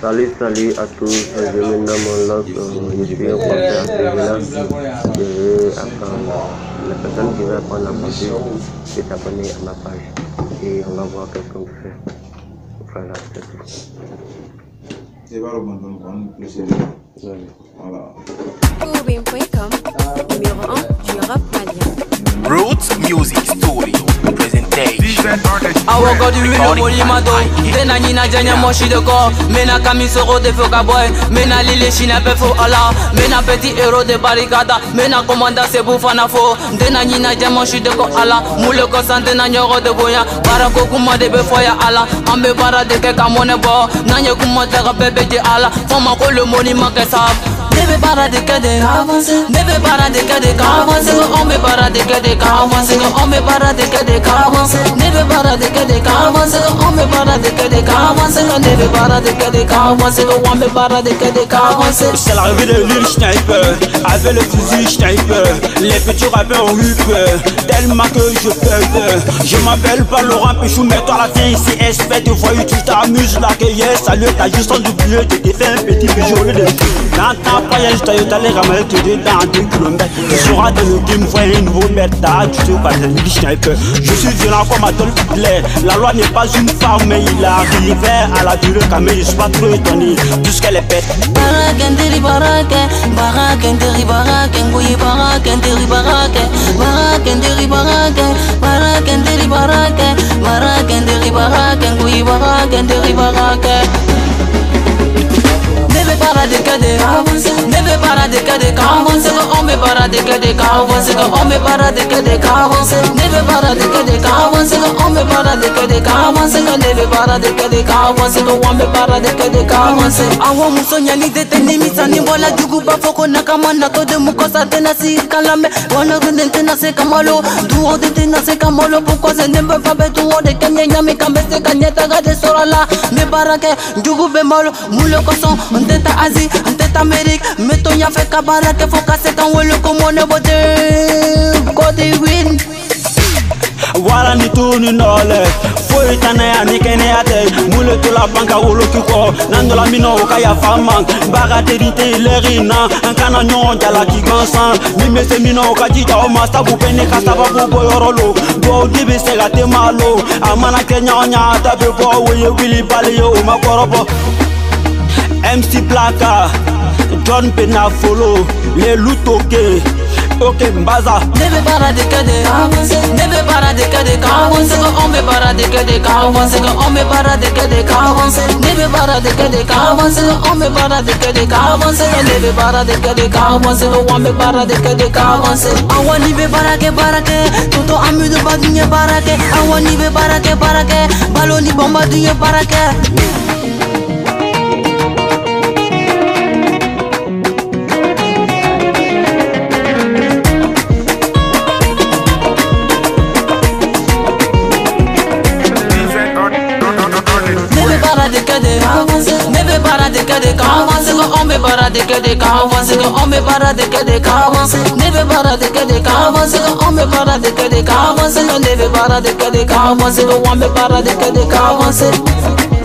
Salut à tous, je me nomme Lok, je suis un confrère de village. Je vais apprendre, la personne qui va apprendre à passer peut s'abonner à ma page et on va voir qu'est-ce qu'on fait. Voilà, c'est tout. C'est pas le bon nom, voilà. Numéro 1 du rap malien. Roots Music Studio presentation. Awoko du wino molimado Tena nina janya moshi de ko Mena kamisoro de foka boy Mena lili shina pe fo ala Mena petit héros de barricada Mena commanda se bufana fo Tena nina janya moshi de ko ala Mule ko sante na nyoro de boya Para ko kuma de be foya ala Ambe para de ke kamone bo Nanye kuma te bebe de ala Foma ko le monima ke sab Nebe para de que de avance Nebe para de que de avance On me para de que de avance On me para de que de avance Nebe para de que de avance On me para de que de avance Nebe para de que de avance On me para de que de avance. C'est l'arrivée de l'île sniper avec le fusil sniper. Les petits rappeurs ont eu peur tellement que je peur. Je m'appelle pas Laurent Péchou mais toi la fin ici espèce de voyou. Tu t'amuses là que yes. Salut t'as juste oublié de te faire un petit bijou de dans ta voyage t'as eu t'allais ramasser te dire dans 2 km. Tu seras dans le game voyez un nouveau méta. Tu sais pas c'est l'île sniper. Je suis violent comme Adolf Hitler. La loi n'est pas une femme mais il arrive à la durée quand même je suis pas trop étonné puisqu'elle est bête. Barakenderi barake, barakenderi barake, nguyi barakenderi barake, barakenderi barake, barakenderi barake, barakenderi barake, nguyi barakenderi barake. Nebe para de que de avance, nebe para de que de avance, on me para de que de avance, on me para de que de avance, nebe para de que de avance, on me para de que de avance, nebe para de que de avance, on me para de que de avance. Awo musonya ni de tenimi sani wala jugu ba foko nakamana to de mukosa tena si kalame, wana de tena se kamalo, duo de tena se kamalo, pourquoi c'est ne peut pas betu de kenya nyami kambese kanyeta gade sorala, me barake jugu be malo, mulo koson Teta Asie, teta Amérique, mettons y'a fait kabara que faut casser quand on le commande bote côté win. Wala ni tuni nole, foi tane anikene ate, mule to la banka wolo kiko, nandola mino kaya famang, bagaterite lerina, ankana nyon jala ki gansan, mime se mino kajija o masta bu pene kasaba bu boyorolo, do dibe se gate malo, amana kenya nya tabe bo we willy bali yo makorobo. MC Plaka, John Penafolo, les loutoke, ok Mbaza. Nebe para de que de avance, nebe para de que de avance, on me para de que de avance, on me para de que de avance, nebe para de que de avance, on me para de que de avance, nebe para de que de avance, on me para de que de avance. Awani be barake, toto amu de badinye barake, awani be barake, baloni bomba dinye barake. Nebe para de que de avance, on me para de que de avance, on me para de que de avance, nebe para de que de avance, on me para de que de avance, nebe para de que de avance, on me para de que de avance.